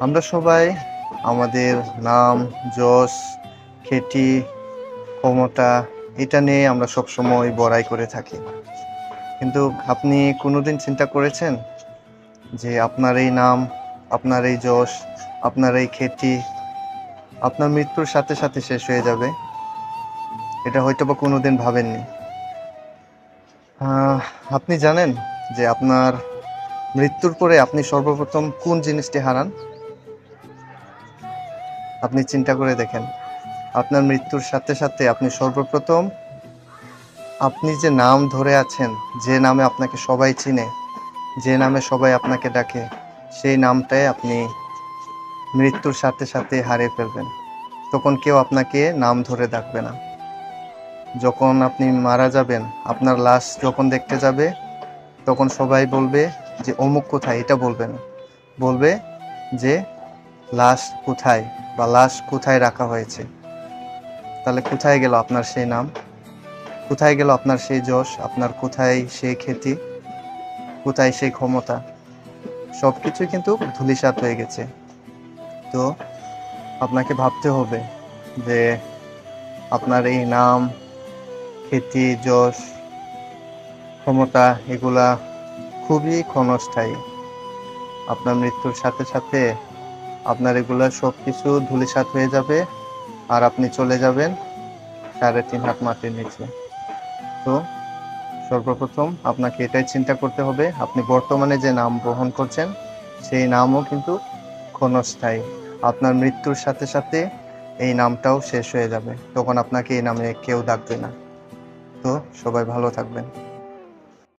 আমরা সবাই আমাদের নাম, যশ, খ্যাতি, ক্ষমতা এটা নিয়ে আমরা সবসময় বড়াই করে থাকি। কিন্তু আপনি কোনোদিন চিন্তা করেছেন যে আপনার এই নাম, আপনার এই যশ, আপনার এই খ্যাতি আপনার মৃত্যুর সাথে সাথে শেষ হয়ে যাবে? এটা হয়তোবা কোনোদিন ভাবেননি। আহ, আপনি জানেন যে আপনার মৃত্যুর পরে আপনি সর্বপ্রথম কোন জিনিসটি হারান? আপনি চিন্তা করে দেখেন, আপনার মৃত্যুর সাথে সাথে আপনি সর্বপ্রথম আপনি যে নাম ধরে আছেন, যে নামে আপনাকে সবাই চিনে, যে নামে সবাই আপনাকে ডাকে, সেই নামটাই আপনি মৃত্যুর সাথে সাথে হারিয়ে ফেলবেন। তখন কেউ আপনাকে নাম ধরে ডাকবে না। যখন আপনি মারা যাবেন, আপনার লাশ যখন দেখতে যাবে, তখন সবাই বলবে যে অমুক কোথায়, এটা বলবে না, বলবে যে লাশ কোথায় বা লাশ কোথায় রাখা হয়েছে। তাহলে কোথায় গেল আপনার সেই নাম, কোথায় গেল আপনার সেই যশ, আপনার কোথায় সেই খ্যাতি, কোথায় সেই ক্ষমতা? সবকিছুই কিন্তু ধূলিসাৎ হয়ে গেছে। তো আপনাকে ভাবতে হবে যে আপনার এই নাম, খ্যাতি, যশ, ক্ষমতা এগুলা খুবই ক্ষণস্থায়ী। আপনার মৃত্যুর সাথে সাথে আপনার এগুলা সবকিছু ধূলিসাৎ হয়ে যাবে, আর আপনি চলে যাবেন 3.5 হাত মাটির নিচে। তো সর্বপ্রথম আপনাকে এটাই চিন্তা করতে হবে, আপনি বর্তমানে যে নাম বহন করছেন সেই নামও কিন্তু ক্ষণস্থায়ী। আপনার মৃত্যুর সাথে সাথে এই নামটাও শেষ হয়ে যাবে, তখন আপনাকে এই নামে কেউ ডাকবে না। তো সবাই ভালো থাকবেন।